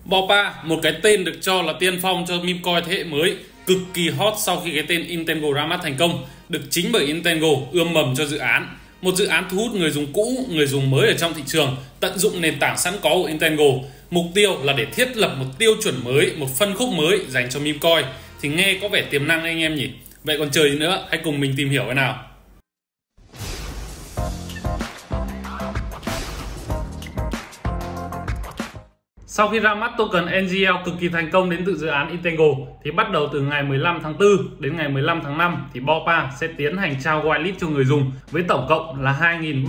BOPA, một cái tên được cho là tiên phong cho meme coin thế hệ mới, cực kỳ hot sau khi cái tên Intengo ra mắt thành công, được chính bởi Intengo ươm mầm cho dự án. Một dự án thu hút người dùng cũ, người dùng mới ở trong thị trường, tận dụng nền tảng sẵn có của Intengo. Mục tiêu là để thiết lập một tiêu chuẩn mới, một phân khúc mới dành cho meme coin. Thì nghe có vẻ tiềm năng anh em nhỉ? Vậy còn chờ gì nữa, hãy cùng mình tìm hiểu cái nào. Sau khi ra mắt token NGL cực kỳ thành công đến từ dự án Intengo thì bắt đầu từ ngày 15 tháng 4 đến ngày 15 tháng 5 thì BOPA sẽ tiến hành trao whitelist cho người dùng với tổng cộng là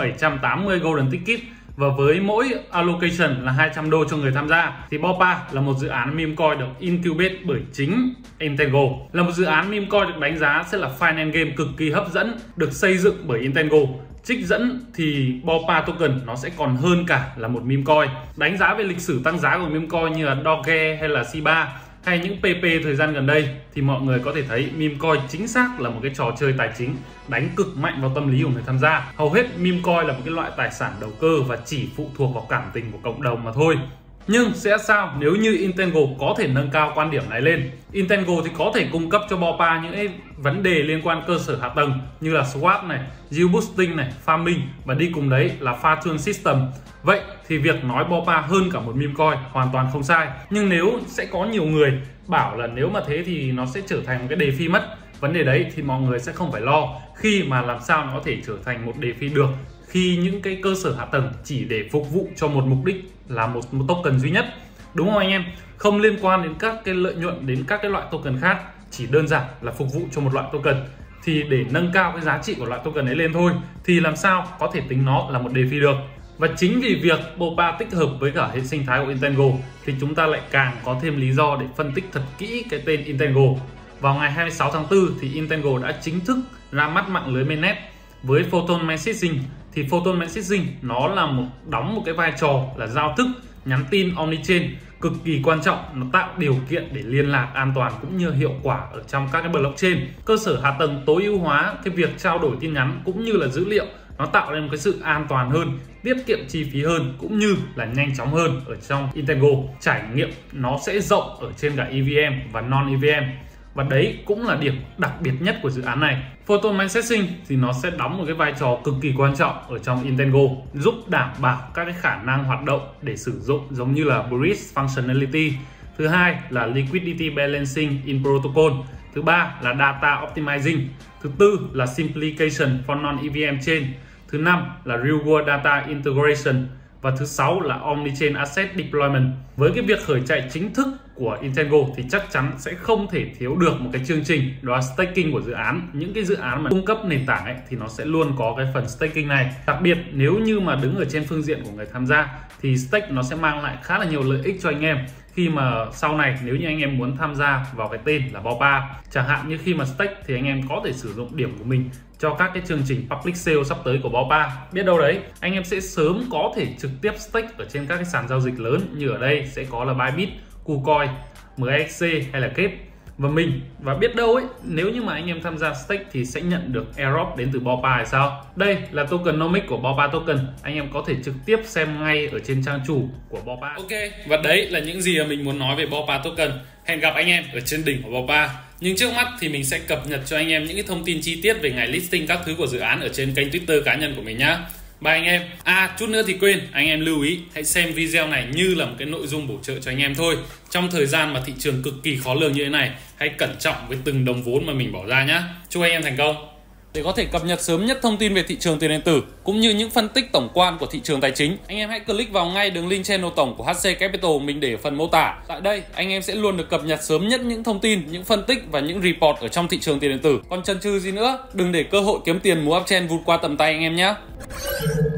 2.780 golden ticket và với mỗi allocation là 200 đô cho người tham gia. Thì BOPA là một dự án meme coin được incubate bởi chính Intengo, là một dự án meme coin được đánh giá sẽ là finance game cực kỳ hấp dẫn, được xây dựng bởi Intengo. Trích dẫn thì BOPA token nó sẽ còn hơn cả là một meme coin. Đánh giá về lịch sử tăng giá của meme coin như là Doge hay là Shiba hay những PP thời gian gần đây thì mọi người có thể thấy meme coin chính xác là một cái trò chơi tài chính đánh cực mạnh vào tâm lý của người tham gia. Hầu hết meme coin là một cái loại tài sản đầu cơ và chỉ phụ thuộc vào cảm tình của cộng đồng mà thôi. Nhưng sẽ sao nếu như Intengo có thể nâng cao quan điểm này lên? Intengo thì có thể cung cấp cho BOPA những vấn đề liên quan cơ sở hạ tầng như là swap này, yield boosting này, farming và đi cùng đấy là Fortune system. Vậy thì việc nói BOPA hơn cả một meme coin hoàn toàn không sai. Nhưng nếu sẽ có nhiều người bảo là nếu mà thế thì nó sẽ trở thành một cái đề phi mất. Vấn đề đấy thì mọi người sẽ không phải lo khi mà làm sao nó có thể trở thành một đề phi được, khi những cái cơ sở hạ tầng chỉ để phục vụ cho một mục đích là một token duy nhất, đúng không anh em? Không liên quan đến các cái lợi nhuận đến các cái loại token khác, chỉ đơn giản là phục vụ cho một loại token. Thì để nâng cao cái giá trị của loại token ấy lên thôi thì làm sao có thể tính nó là một đề phi được. Và chính vì việc BOPA tích hợp với cả hệ sinh thái của Intengo thì chúng ta lại càng có thêm lý do để phân tích thật kỹ cái tên Intengo. Vào ngày 26 tháng 4 thì Intengo đã chính thức ra mắt mạng lưới mainnet với Photon Messaging. Thì Photon Messaging nó là đóng một cái vai trò là giao thức nhắn tin omnichain cực kỳ quan trọng. Nó tạo điều kiện để liên lạc an toàn cũng như hiệu quả ở trong các cái blockchain. Cơ sở hạ tầng tối ưu hóa cái việc trao đổi tin nhắn cũng như là dữ liệu, nó tạo nên một cái sự an toàn hơn, tiết kiệm chi phí hơn cũng như là nhanh chóng hơn ở trong Intengo. Trải nghiệm nó sẽ rộng ở trên cả EVM và non-EVM. Và đấy cũng là điểm đặc biệt nhất của dự án này. Photon Messaging thì nó sẽ đóng một cái vai trò cực kỳ quan trọng ở trong Intengo, giúp đảm bảo các cái khả năng hoạt động để sử dụng giống như là bridge functionality. Thứ hai là liquidity balancing in protocol. Thứ ba là data optimizing. Thứ tư là simplification for non-EVM chain. Thứ năm là real world data integration. Và thứ 6 là Omnichain Asset Deployment. Với cái việc khởi chạy chính thức của Intengo thì chắc chắn sẽ không thể thiếu được một cái chương trình đó là staking của dự án. Những cái dự án mà cung cấp nền tảng ấy thì nó sẽ luôn có cái phần staking này. Đặc biệt nếu như mà đứng ở trên phương diện của người tham gia thì stake nó sẽ mang lại khá là nhiều lợi ích cho anh em. Khi mà sau này nếu như anh em muốn tham gia vào cái tên là BOPA, chẳng hạn như khi mà stake thì anh em có thể sử dụng điểm của mình cho các cái chương trình public sale sắp tới của BOPA. Biết đâu đấy anh em sẽ sớm có thể trực tiếp stake ở trên các cái sàn giao dịch lớn như ở đây sẽ có là Bybit, KuCoin, MXC hay là Kep và mình. Và biết đâu ấy, nếu như mà anh em tham gia stake thì sẽ nhận được airdrop đến từ BOPA hay sao? Đây là tokenomics của BOPA token, anh em có thể trực tiếp xem ngay ở trên trang chủ của BOPA. Ok, và đấy là những gì mà mình muốn nói về BOPA token. Hẹn gặp anh em ở trên đỉnh của BOPA. Nhưng trước mắt thì mình sẽ cập nhật cho anh em những cái thông tin chi tiết về ngày listing các thứ của dự án ở trên kênh Twitter cá nhân của mình nhá. Bye anh em. Chút nữa thì quên, anh em lưu ý hãy xem video này như là một cái nội dung bổ trợ cho anh em thôi. Trong thời gian mà thị trường cực kỳ khó lường như thế này, hãy cẩn trọng với từng đồng vốn mà mình bỏ ra nhá. Chúc anh em thành công. Để có thể cập nhật sớm nhất thông tin về thị trường tiền điện tử cũng như những phân tích tổng quan của thị trường tài chính, anh em hãy click vào ngay đường link channel tổng của HC Capital mình để ở phần mô tả. Tại đây anh em sẽ luôn được cập nhật sớm nhất những thông tin, những phân tích và những report ở trong thị trường tiền điện tử. Còn chần chừ gì nữa, đừng để cơ hội kiếm tiền múa uptrend vụt qua tầm tay anh em nhé.